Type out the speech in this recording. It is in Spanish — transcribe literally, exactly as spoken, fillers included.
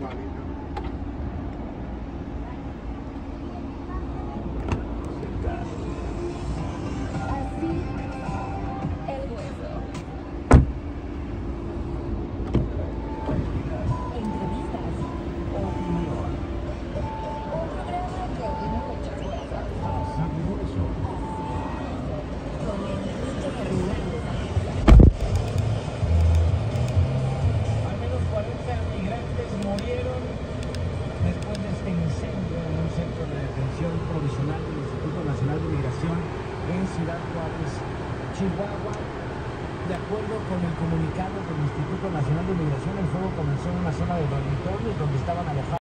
Provisional del Instituto Nacional de Migración en Ciudad Juárez, Chihuahua. De acuerdo con el comunicado del Instituto Nacional de Migración, el fuego comenzó en una zona de dormitorios donde estaban alojados